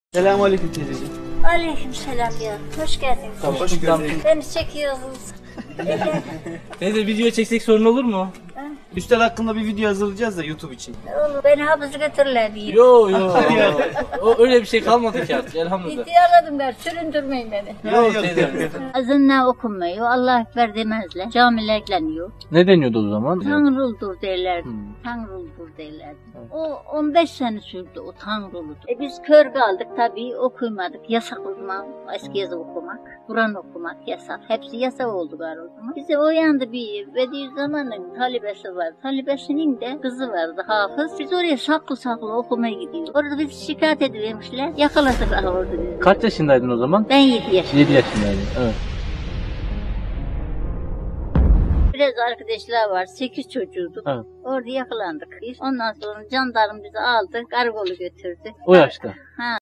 Selamünaleyküm teyzeciğim. Aleykümselam ya. Hoş geldiniz. Tamam, hoş gördük. Beni çekiyorsunuz. Teyze video çeksek sorun olur mu? Üstel hakkında bir video hazırlayacağız da YouTube için. Oğlum beni hapise götürürler diye. Yo yo. O öyle bir şey kalmadı ki artık elhamdülillah. İhtiyarladım ben. Süründürmeyin beni. Yok teyze. Azınla okunmuyor. Allah ekber demezler. Camiler yok. Ne deniyordu o zaman? Tanrıldır derlerdi. Tanrıldır derlerdi. O 15 sene sürdü o tanrılıdır. Biz kör kaldık tabii okuymadık. Yasak o zaman eski yazı okumak. Kur'an okumak yasak. Hepsi yasak oldu galiba o zaman. Bize o yanda bir Bediüzzaman'ın talebesi var. Talebesinin de kızı vardı hafız. Biz oraya saklı saklı okumaya gidiyoruz. Orada bizi şikayet edivermişler. Yakaladılar orada bizi. Kaç yaşındaydın o zaman? Ben 7 yaşındayım. 7 yaşındaydın. Evet. Biraz arkadaşlar var. 8 çocuğuyduk. Evet. Orada yakalandık. Ondan sonra jandarma bizi aldı. Karakolu götürdü. O yaşta. Ha.